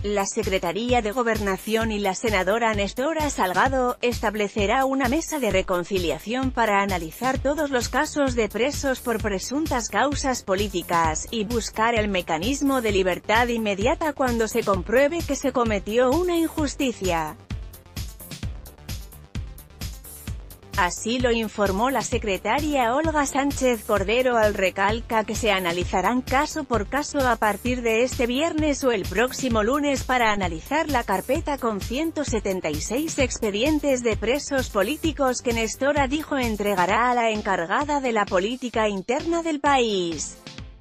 La Secretaría de Gobernación y la senadora Nestora Salgado establecerá una mesa de reconciliación para analizar todos los casos de presos por presuntas causas políticas, y buscar el mecanismo de libertad inmediata cuando se compruebe que se cometió una injusticia. Así lo informó la secretaria Olga Sánchez Cordero al recalca que se analizarán caso por caso a partir de este viernes o el próximo lunes para analizar la carpeta con 176 expedientes de presos políticos que Nestora dijo entregará a la encargada de la política interna del país.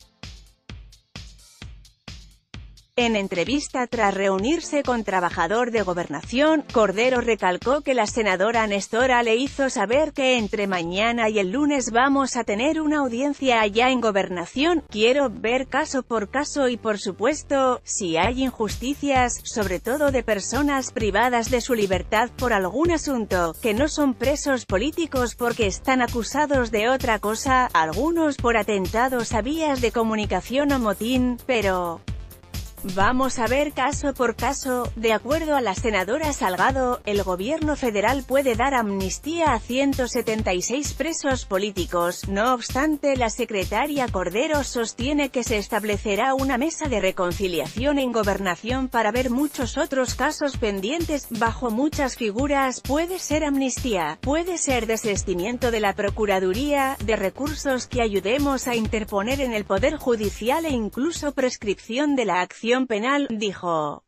En entrevista tras reunirse con trabajador de Gobernación, Cordero recalcó que la senadora Nestora le hizo saber que entre mañana y el lunes vamos a tener una audiencia allá en Gobernación, quiero ver caso por caso y por supuesto, si hay injusticias, sobre todo de personas privadas de su libertad por algún asunto, que no son presos políticos porque están acusados de otra cosa, algunos por atentados a vías de comunicación o motín, pero vamos a ver caso por caso. De acuerdo a la senadora Salgado, el gobierno federal puede dar amnistía a 176 presos políticos. No obstante, la secretaria Cordero sostiene que se establecerá una mesa de reconciliación en Gobernación para ver muchos otros casos pendientes. Bajo muchas figuras puede ser amnistía, puede ser desistimiento de la Procuraduría, de recursos que ayudemos a interponer en el Poder Judicial e incluso prescripción de la acción penal, dijo.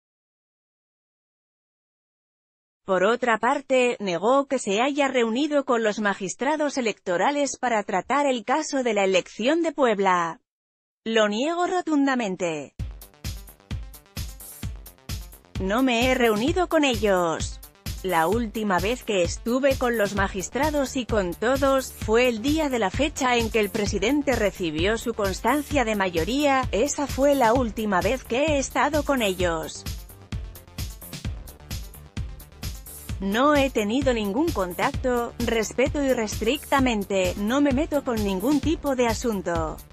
Por otra parte, negó que se haya reunido con los magistrados electorales para tratar el caso de la elección de Puebla. Lo niego rotundamente. No me he reunido con ellos. La última vez que estuve con los magistrados y con todos, fue el día de la fecha en que el presidente recibió su constancia de mayoría, esa fue la última vez que he estado con ellos. No he tenido ningún contacto, respeto irrestrictamente, no me meto con ningún tipo de asunto.